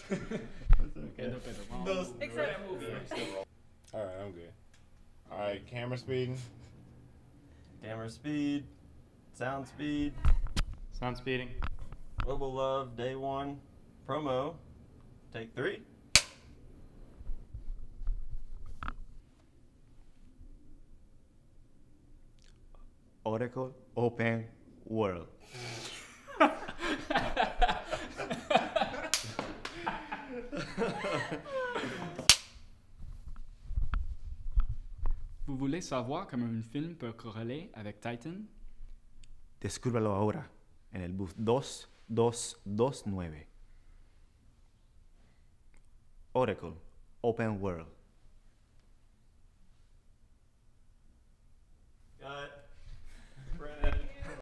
Okay. Except All right, I'm good. All right, camera speed. Camera speed. Sound speed. Sound speeding. Global Love, day one. Promo. Take 3. Oracle Open World. Vous voulez savoir comment un film peut corréler avec Titan? Descúbralo ahora en el bus 2229. Oracle Open World.